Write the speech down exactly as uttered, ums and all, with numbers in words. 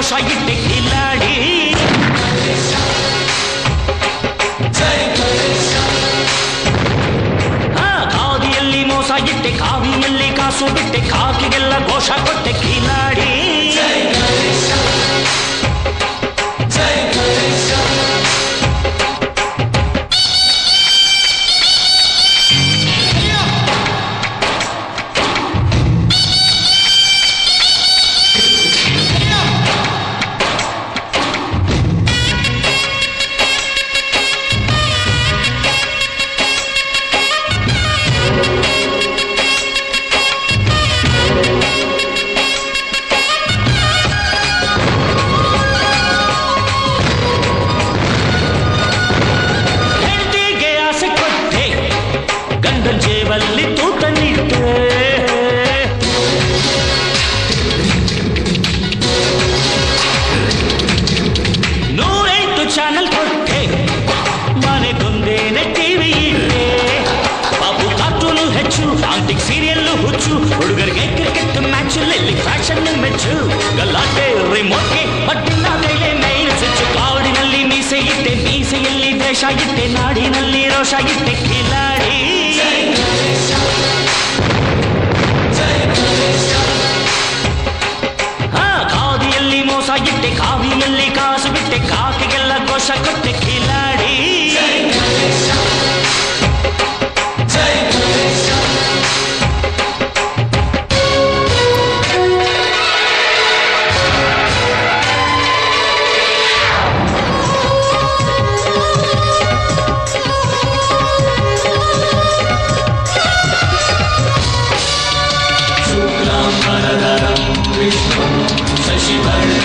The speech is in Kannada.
ರೋಷ ಇಟ್ಟೆ ಕಿಲಾಡಿ. ಖಾದಿಯಲ್ಲಿ ಮೋಸ ಇಟ್ಟೆ, ಕಾವಿಯಲ್ಲಿ ಕಾಸು ಬಿಟ್ಟೆ, ಕಾಕಿಗೆಲ್ಲ ಘೋಷ ಕೊಟ್ಟೆ ಕಿಲಾಡಿ. ಹುಡುಗರಿಗೆ ಕ್ರಿಕೆಟ್ ಮ್ಯಾಚ್ ಫ್ಯಾಷನ್ ಮೆಚ್ಚು ಗಲಾಟೆ ರಿಮೋಟ್ಗೆ ಬಟ್ಟಿನ ಕೈಲೆ ನೈಲ್ ಸ್ವಿಚ್. ಕಾಡಿನಲ್ಲಿ ಮೀಸೆ ಇಟ್ಟೆ, ಮೀಸೆಯಲ್ಲಿ ದೇಶ ಇಟ್ಟೆ, ನಾಡಿನಲ್ಲಿ ರೋಷ ಇಟ್ಟೆ ಕಿಲಾಡಿ. ಖಾದಿಯಲ್ಲಿ ಮೋಸ ಇಟ್ಟೆ, ಕಾವಿಯಲ್ಲಿ ಕಾಸು ಬಿಟ್ಟೆ, ಕಾಕಿಗೆಲ್ಲ ಘೋಷ ಕೊಟ್ಟೆ ಕಿಲಾಡಿ. शशिवर्णं